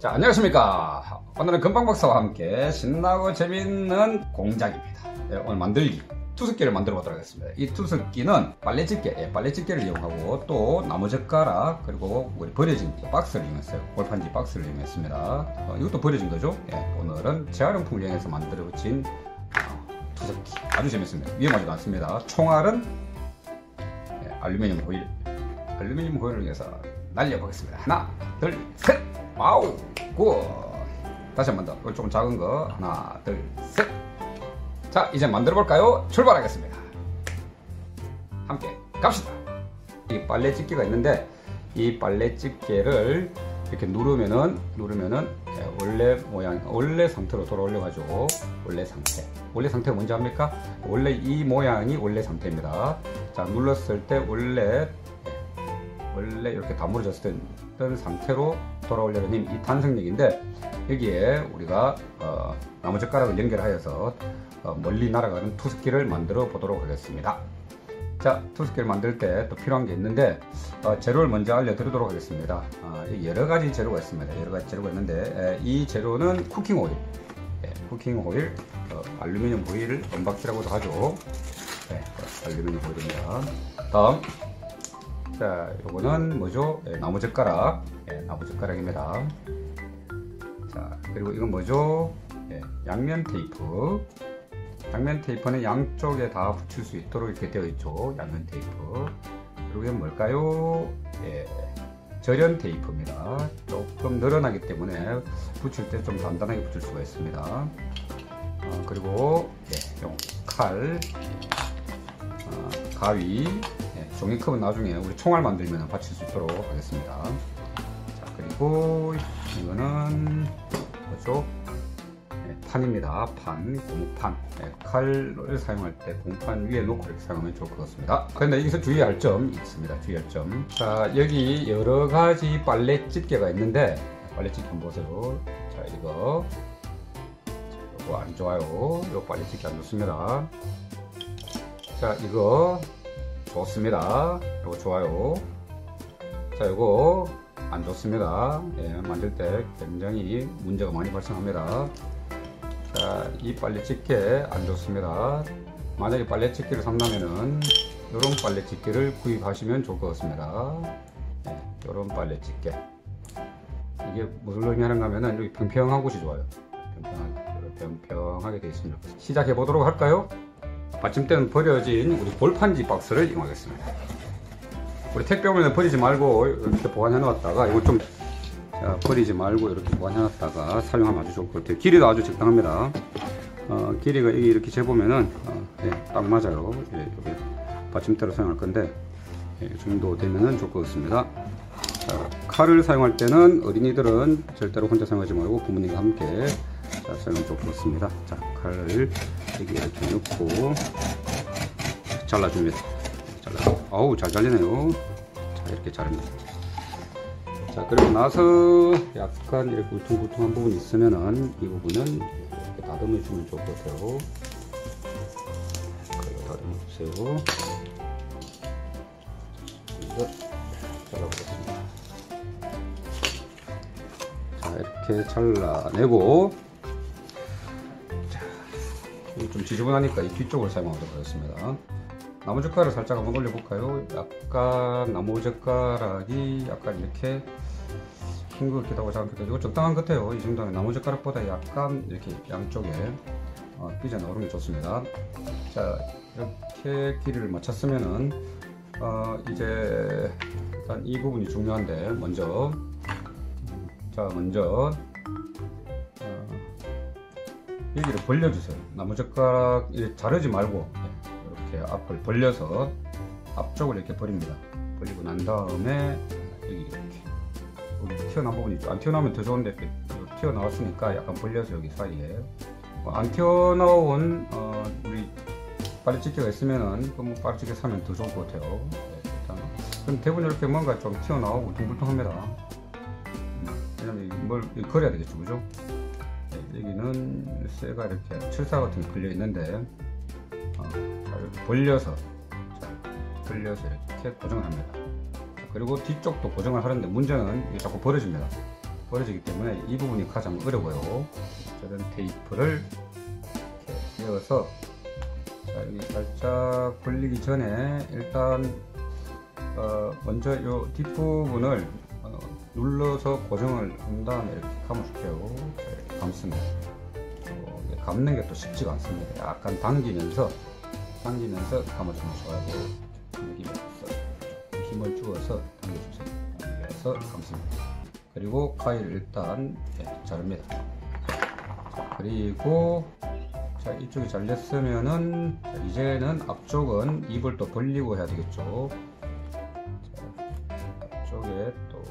자, 안녕하십니까. 오늘은 금방박사와 함께 신나고 재밌는 공작입니다. 오늘 만들기 투석기를 만들어 보도록 하겠습니다. 이 투석기는 빨래집게, 빨래집게를 이용하고 또 나무젓가락 그리고 우리 버려진 박스를 이용했어요. 골판지 박스를 이용했습니다. 이것도 버려진 거죠. 오늘은 재활용품을 이용해서 만들어진 투석기 아주 재밌습니다. 위험하지도 않습니다. 총알은 알루미늄 호일을 이용해서 날려보겠습니다. 하나, 둘, 셋. 와우, 굿. 다시 한 번 더. 이거 조금 작은 거. 하나, 둘, 셋. 자, 이제 만들어 볼까요? 출발하겠습니다. 함께 갑시다. 이 빨래집게가 있는데 이 빨래집게를 이렇게 누르면은 원래 모양, 원래 상태로 돌아올려 가지고 원래 상태가 뭔지 압니까? 원래 이 모양이 원래 상태입니다. 자, 눌렀을 때 원래 이렇게 다물어졌던 상태로 돌아오려는 힘, 이 탄성력인데 여기에 우리가 나무젓가락을 연결하여서 멀리 날아가는 투석기를 만들어 보도록 하겠습니다. 자, 투석기를 만들 때 또 필요한 게 있는데 재료를 먼저 알려드리도록 하겠습니다. 여러 가지 재료가 있습니다. 여러 가지 재료가 있는데 이 재료는 쿠킹 오일, 알루미늄 호일, 은박지라고도 하죠. 알루미늄 호일입니다. 다음, 자, 요거는 뭐죠? 나무젓가락, 나무젓가락입니다. 자, 그리고 이건 뭐죠? 양면 테이프. 양면 테이프는 양쪽에 다 붙일 수 있도록 이렇게 되어 있죠. 양면 테이프. 그리고 이건 뭘까요? 절연 테이프입니다. 조금 늘어나기 때문에 붙일 때 좀 단단하게 붙일 수가 있습니다. 그리고 칼, 가위, 종이컵은 나중에 우리 총알 만들면 받칠 수 있도록 하겠습니다. 자, 그리고 이거는 뭐죠? 판입니다. 고무판. 칼을 사용할 때 고무판 위에 놓고 이렇게 사용하면 좋을 것 같습니다. 그런데 여기서 주의할 점이 있습니다. 주의할 점. 자, 여기 여러 가지 빨래집게가 있는데 빨래집게 한번 보세요. 자, 이거 안 좋아요. 이거 빨래집게 안 좋습니다. 자, 이거 좋습니다. 이거 좋아요. 자, 이거 안 좋습니다. 만들 때 굉장히 문제가 많이 발생합니다. 자, 이 빨래집게 안 좋습니다. 만약에 빨래집게를 산다면은 이런 빨래집게를 구입하시면 좋을 것 같습니다. 이런 빨래집게. 이게 무슨 의미하는가 하면은 여기 평평한 곳이 좋아요. 평평하게 되어 있습니다. 시작해 보도록 할까요? 받침대는 버려진 우리 볼판지 박스를 이용하겠습니다. 우리 택배물은 버리지 말고 이렇게 보관해 놨다가 이거 좀 버리지 말고 이렇게 보관해 놨다가 사용하면 아주 좋을 것 같아요. 길이도 아주 적당합니다. 길이가 이렇게 재보면은 딱 맞아요. 여기 받침대로 사용할 건데 이 정도 되면은 좋을 것 같습니다. 자, 칼을 사용할 때는 어린이들은 절대로 혼자 사용하지 말고 부모님과 함께 사용하면 좋을 것 같습니다. 자, 칼을 여기 이렇게 넣고 잘라줍니다. 아우, 잘 잘리네요. 자, 이렇게 자릅니다. 자, 그리고 나서 약간 이렇게 울퉁불퉁한 부분이 있으면은 이 부분은 이렇게 다듬어 주면 좋을 것 같아요. 다듬어 주세요. 이거 잘라보겠습니다. 자, 이렇게 잘라내고, 좀 지저분하니까 이 뒤쪽을 사용하도록 하겠습니다. 나무젓가락을 살짝 한번 올려볼까요? 약간 나무젓가락이 약간 이렇게 큰 것 같기도 하고 작은 것 같기도 하고 적당한 것 같아요. 이 정도면 나무젓가락보다 약간 이렇게 양쪽에 삐져 나오는 게 좋습니다. 자, 이렇게 길이를 맞췄으면은 이제 일단 이 부분이 중요한데 먼저 여기를 벌려주세요. 나무젓가락 자르지 말고 이렇게 앞을 벌려서 앞쪽을 이렇게 버립니다. 벌리고 난 다음에 여기 튀어나온 부분이 있죠. 안 튀어나오면 더 좋은데 튀어나왔으니까 약간 벌려서 여기 사이에 안 튀어나온 우리 빨래집게가 있으면은 빨래집게 사면 더 좋을 것 같아요. 일단 대부분 이렇게 뭔가 좀 튀어나오고 둥글둥합니다. 왜냐면 뭘 걸어야 되겠죠, 그죠? 여기는 쇠가 이렇게 철사 같은 게 걸려 있는데 이렇게 벌려서 이렇게 고정을 합니다. 그리고 뒤쪽도 고정을 하는데 문제는 이게 자꾸 벌어집니다. 벌어지기 때문에 이 부분이 가장 어려워요. 저런 테이프를 이렇게 이어서, 자, 여기 살짝 벌리기 전에 일단 먼저 이 뒷부분을 눌러서 고정을 한 다음에 이렇게 감아줄게요. 이렇게 감습니다. 감는 게 또 쉽지가 않습니다. 약간 당기면서 감아주면 좋아요. 당기면서 힘을 주어서 당겨주세요. 당겨서 감습니다. 그리고 가위를 일단 자릅니다. 자, 그리고 자, 이쪽이 잘렸으면은 이제는 앞쪽은 입을 또 벌리고 해야 되겠죠. 자, 앞쪽에 또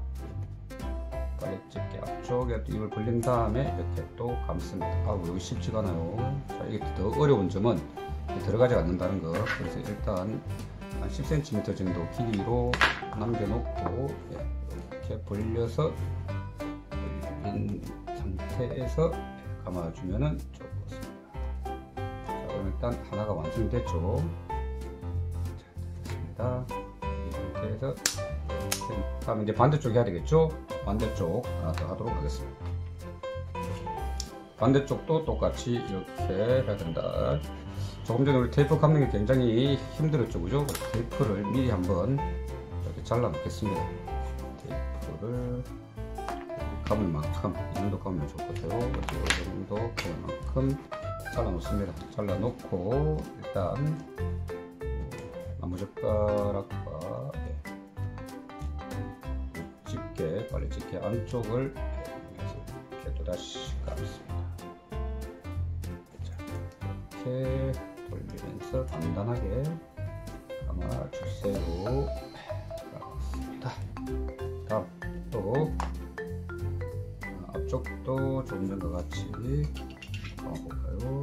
빨래집게 앞쪽에 또 입을 벌린 다음에 이렇게 또 감습니다. 아우, 여기 쉽지가 않아요. 자, 이게 더 어려운 점은 들어가지 않는다는 거. 그래서 일단 한 10cm 정도 길이로 남겨놓고 이렇게 벌려서 벌린 상태에서 감아주면은 좋습니다. 자, 그럼 일단 하나가 완성됐죠. 자, 됐습니다. 이 상태에서 다음 이제 반대쪽 해야 되겠죠. 반대쪽 하나 더 하도록 하겠습니다. 반대쪽도 똑같이 이렇게 해야 된다. 조금 전에 우리 테이프 감는 게 굉장히 힘들었죠, 그죠? 테이프를 미리 한번 이렇게 잘라 놓겠습니다. 테이프를 감을 만큼, 이 정도 감으면 좋을 것 같아요. 이 정도 감을 만큼 잘라 놓습니다. 잘라 놓고 일단 나무젓가락과 집게, 빨래집게 안쪽을 이렇게 또다시 감습니다. 자, 이렇게 돌리면서 단단하게 감아주세요. 감았습니다. 다음 또 앞쪽도 조금 전과 같이 감아볼까요?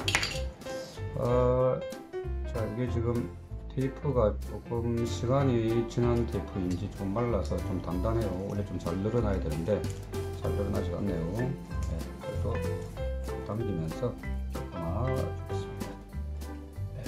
자, 이게 지금 테이프가 조금 시간이 지난 테이프인지 좀 말라서 좀 단단해요. 원래 좀 잘 늘어나야 되는데 잘 늘어나지 않네요. 네, 그래도 당기면서 감아주겠습니다. 네.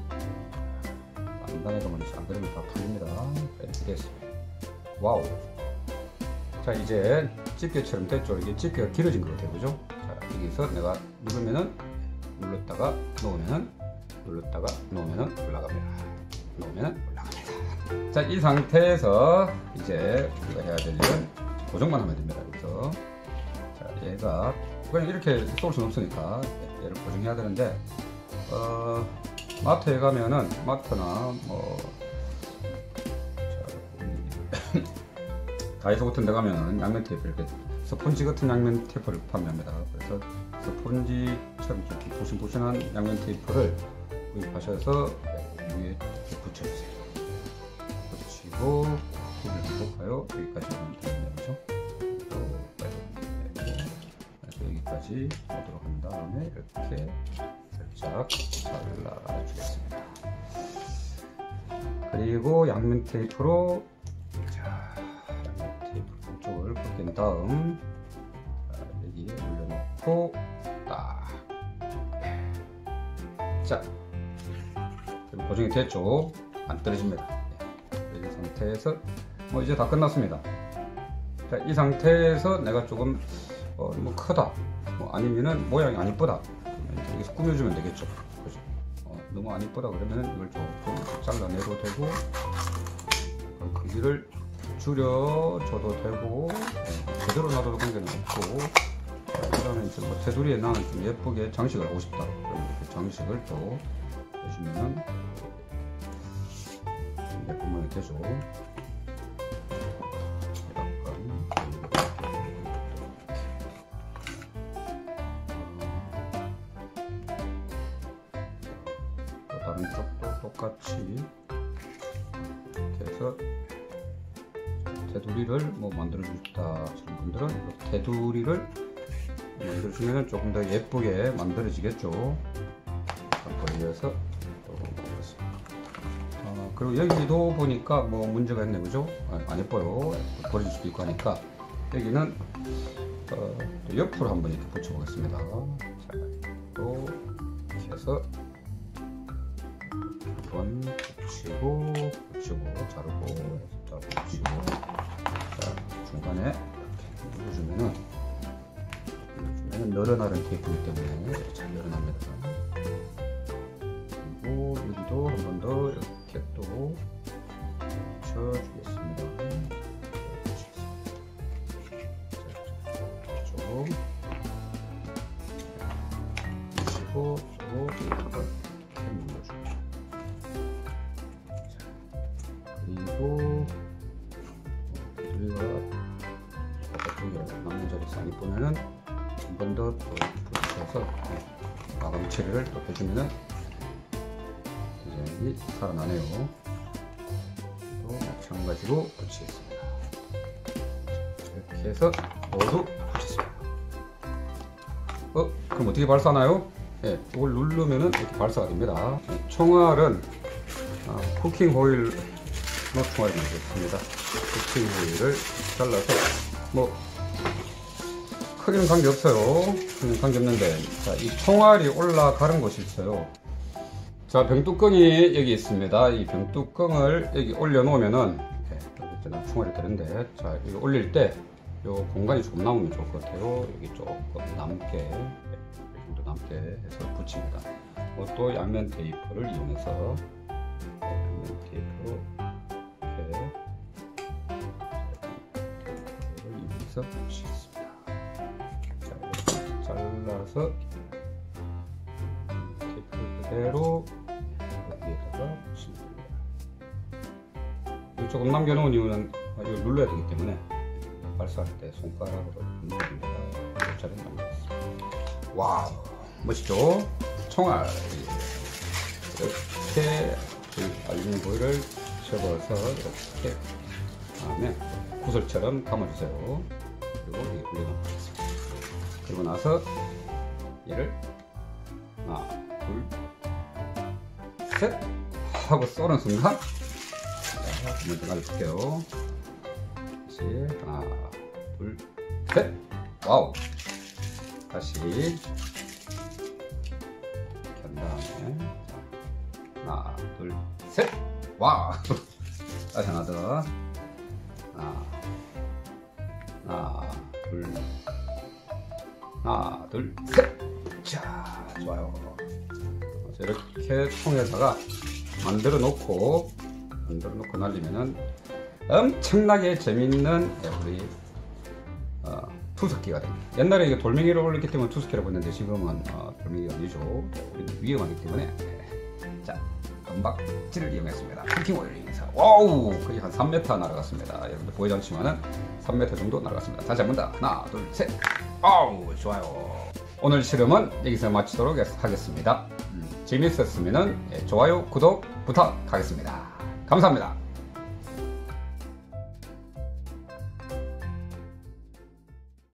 단단해도 뭔지 안 그러면 다 풀립니다. 이렇게 됐습니다. 와우. 자, 이제 집게처럼 됐죠. 이게 집게가 길어진 것 같아요, 그죠? 자, 여기서 내가 누르면은 눌렀다가 놓으면은 눌렀다가 놓으면은 올라갑니다. 놓으면 올라갑니다. 자, 이 상태에서 이제 우리가 해야 될 일은 고정만 하면 됩니다. 그래서 자, 얘가 그냥 이렇게 쏠 수는 없으니까 얘를 고정해야 되는데 마트에 가면은 마트나 뭐 다이소 같은 데 가면은 양면 테이프 이렇게 스펀지 같은 양면 테이프를 판매합니다. 그래서 스펀지처럼 이렇게 보신보신한 양면 테이프를 구입하셔서 위에 붙여주세요. 붙이고 길을 볼까요? 여기까지 하면 되는 거죠. 또 여기까지 하도록 한 다음에 이렇게 살짝 잘라주겠습니다. 그리고 양면 테이프로 양면 테이프 한쪽을 벗긴 다음 여기에 올려놓고 딱. 자, 고정이 됐죠? 안 떨어집니다. 이 상태에서 이제 다 끝났습니다. 자, 이 상태에서 내가 조금 너무 크다, 아니면은 모양이 안 이쁘다, 여기서 꾸며주면 되겠죠. 그죠? 너무 안 이쁘다 그러면 이걸 조금 잘라내도 되고 크기를 줄여줘도 되고 제대로 놔둬도 관계는 없고, 그다음에 이제 테두리에 나는 좀 예쁘게 장식을 하고 싶다 그러면 이렇게 장식을 또 해주면 예쁜 모양이 되죠. 또 다른 쪽도 똑같이 이렇게 해서 테두리를 만들어 주겠다 하시는 분들은 테두리를 만들어 주면 조금 더 예쁘게 만들어지겠죠. 벌려서 그리고 여기도 보니까 문제가 있네, 그죠? 안 예뻐요. 버릴 수도 있고 하니까 여기는 또 옆으로 한번 이렇게 붙여보겠습니다. 자, 또 이렇게 해서 한번 붙이고 자르고 붙이고, 자, 중간에 이렇게 눌러주면은 늘어나는 테이프이기 때문에 잘 늘어납니다. 그리고 여기도 한 번 더 이렇게 또 붙여주겠습니다. 쭉 그리고 또 이렇게 눌러줍니다. 그리고 우리가 바깥쪽에 남는 자리 쌍이 보면은 한 번 더 붙여서 마감 처리를 또 해주면은 디자인이 살아나네요. 또 마찬가지로 붙이겠습니다. 이렇게 해서 모두 붙였습니다. 그럼 어떻게 발사하나요? 네, 이걸 누르면은 이렇게 발사가 됩니다. 총알은 쿠킹 호일로 총알이 되겠습니다. 쿠킹 호일을 잘라서 뭐 크기는 관계없어요. 크기는 관계없는데, 자, 이 총알이 올라가는 곳이 있어요. 자, 병뚜껑이 여기 있습니다. 이 병뚜껑을 여기 올려놓으면은, 여기 총알이 되는데, 자, 이거 올릴 때, 요 공간이 좀 남으면 좋을 것 같아요. 여기 조금 남게, 이 정도 남게 해서 붙입니다. 또 양면 테이프를 이용해서, 양면 테이프로 이렇게, 테이프를 이용해서 붙이겠습니다. 잘라서 테이프를 그대로 여기에다가 붙이면 됩니다. 조금 남겨놓은 이유는 이걸 눌러야 되기 때문에 발사할 때 손가락으로 눌러야 됩니다. 잘 남겼습니다. 와우, 멋있죠? 총알 이렇게 알루미늄 호일을 접어서 이렇게 다음에 구슬처럼 감아주세요. 그리고 여기 올려놓겠습니다. 그리고 나서 얘를 하나, 둘, 셋 하고 쏘는 순간 한번 더 가져볼게요. 다시 하나, 둘, 셋. 와우. 다시 이렇게 한 다음에 하나, 둘, 셋. 와우. 다시 하나 더. 하나, 둘, 하나, 둘, 셋! 자, 좋아요. 이렇게 통에다가 만들어 놓고 날리면은 엄청나게 재밌는 우리 투석기가 됩니다. 옛날에 이게 돌멩이를 올렸기 때문에 투석기라고 했는데 지금은 돌멩이가 아니죠. 우리는 위험하기 때문에. 자, 금박지를 이용했습니다. 쿠킹 오일을 이용해서. 와우! 거의 한 3m 날아갔습니다. 여러분들 보이지 않지만은 3m 정도 날아갔습니다. 다시 한 번 더. 하나, 둘, 셋! 아우, 좋아요. 오늘 실험은 여기서 마치도록 하겠습니다. 재밌었으면 좋아요, 구독 부탁하겠습니다. 감사합니다.